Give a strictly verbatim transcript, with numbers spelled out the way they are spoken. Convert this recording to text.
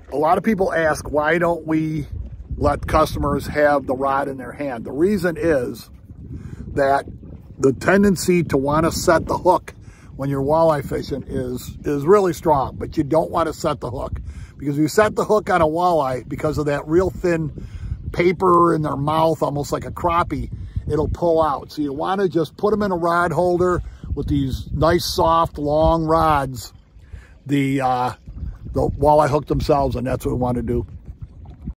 a lot of people ask, why don't we let customers have the rod in their hand? The reason is that the tendency to want to set the hook when you're walleye fishing is, is really strong, but you don't want to set the hook. Because if you set the hook on a walleye, because of that real thin paper in their mouth, almost like a crappie, it'll pull out. So you want to just put them in a rod holder with these nice, soft, long rods. The, uh, the walleye hook themselves, and that's what we want to do.